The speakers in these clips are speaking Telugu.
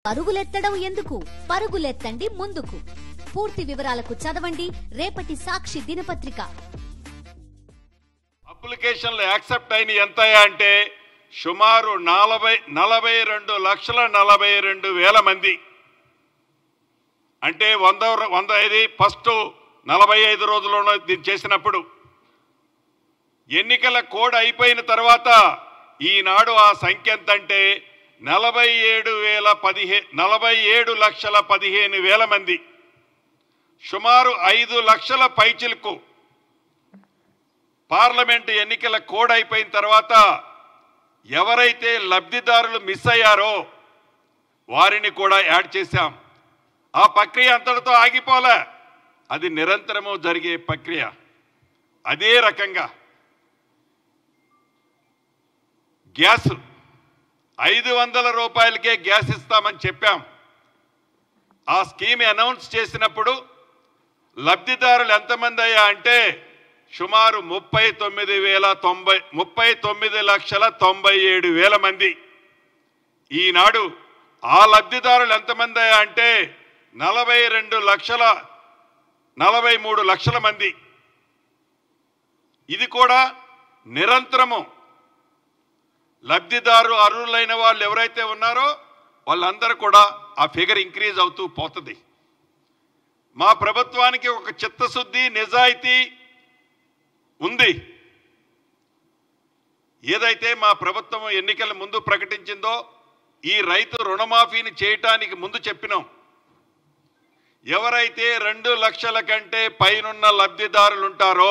పరుగులెత్తడం ఎందుకు? పరుగులెత్తండి ముందుకు. పూర్తి వివరాలకు చదవండి రేపటి సాక్షి దినపత్రిక. అప్లికేషన్లు యాక్సెప్ట్ అయిన ఎంత అంటే సుమారు 42,42,000 మంది. అంటే 100 ఫస్ట్ 45 రోజుల్లోనే దీన్ని చేసినప్పుడు ఎన్నికల కోడ్ అయిపోయిన తర్వాత ఈనాడు ఆ సంఖ్య ఎంత అంటే 47,15,000 మంది. సుమారు 5 లక్షల పైచిలకు పార్లమెంటు ఎన్నికల కోడ్ అయిపోయిన తర్వాత ఎవరైతే లబ్ధిదారులు మిస్ అయ్యారో వారిని కూడా యాడ్ చేశాం. ఆ ప్రక్రియ అంతటితో ఆగిపోలే, అది నిరంతరము జరిగే ప్రక్రియ. అదే రకంగా గ్యాస్ 500 రూపాయలకే గ్యాస్ ఇస్తామని చెప్పాం. ఆ స్కీమ్ అనౌన్స్ చేసినప్పుడు లబ్ధిదారులు ఎంతమంది అయ్యా అంటే సుమారు 39,97,000 మంది. ఈనాడు ఆ లబ్ధిదారులు ఎంతమంది అయ్యా అంటే 43 లక్షల మంది. ఇది కూడా నిరంతరము లబ్ధిదారు అర్హులైన వాళ్ళు ఎవరైతే ఉన్నారో వాళ్ళందరూ కూడా ఆ ఫిగర్ ఇంక్రీజ్ అవుతూ పోతుంది. మా ప్రభుత్వానికి ఒక చిత్తశుద్ధి నిజాయితీ ఉంది. ఏదైతే మా ప్రభుత్వం ఎన్నికల ముందు ప్రకటించిందో ఈ రైతు రుణమాఫీని చేయటానికి ముందు చెప్పినాం. ఎవరైతే 2 లక్షల కంటే పైనున్న లబ్ధిదారులు ఉంటారో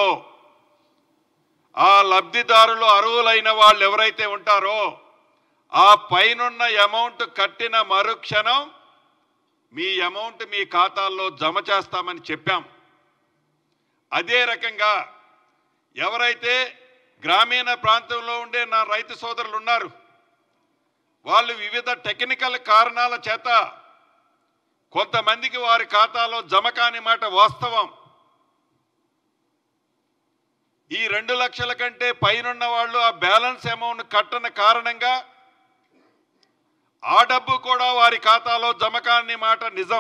ఆ లబ్ధిదారులు అర్హులైన వాళ్ళు ఎవరైతే ఉంటారో ఆ పైనున్న అమౌంట్ కట్టిన మరుక్షణం మీ అమౌంట్ మీ ఖాతాల్లో జమ చేస్తామని చెప్పాం. అదే రకంగా ఎవరైతే గ్రామీణ ప్రాంతంలో ఉండే నా రైతు సోదరులు ఉన్నారు వాళ్ళు వివిధ టెక్నికల్ కారణాల చేత కొంతమందికి వారి ఖాతాలో జమ కాని మాట వాస్తవం. ఈ 2 లక్షల కంటే పైనున్న వాళ్ళు ఆ బ్యాలెన్స్ అమౌంట్ కట్టని కారణంగా ఆ డబ్బు కూడా వారి ఖాతాలో జమ కాని మాట నిజం.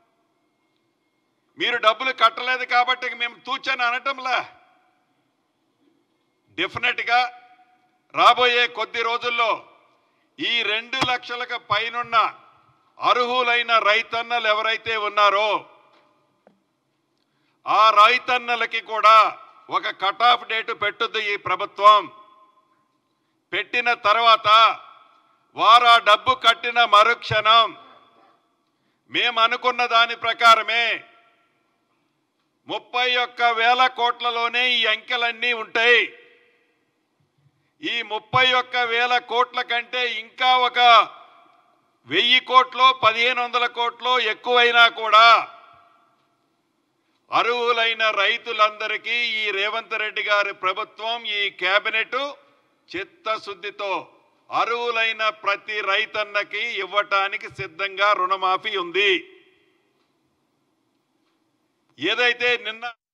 మీరు డబ్బులు కట్టలేదు కాబట్టి మేము తూచని అనటంలా. డెఫినెట్గా రాబోయే కొద్ది రోజుల్లో ఈ 2 లక్షలకు పైనున్న అర్హులైన రైతన్నలు ఎవరైతే ఉన్నారో ఆ రైతన్నలకి కూడా ఒక కట్ ఆఫ్ డేట్ పెట్టుద్ది ఈ ప్రభుత్వం. పెట్టిన తర్వాత వారు ఆ డబ్బు కట్టిన మరుక్షణం మేము అనుకున్న దాని ప్రకారమే 31,000 కోట్లలోనే ఈ అంకెలన్నీ ఉంటాయి. ఈ 31,000 కోట్ల కంటే ఇంకా ఒక 1000 కోట్లు 1,500 కోట్లు ఎక్కువైనా కూడా అర్హులైన రైతులందరికీ ఈ రేవంత్ రెడ్డి గారి ప్రభుత్వం ఈ కేబినెట్ చిత్తశుద్ధితో అర్హులైన ప్రతి రైతన్నకి ఇవ్వటానికి సిద్ధంగా రుణమాఫీ ఉంది. ఏదైతే నిన్న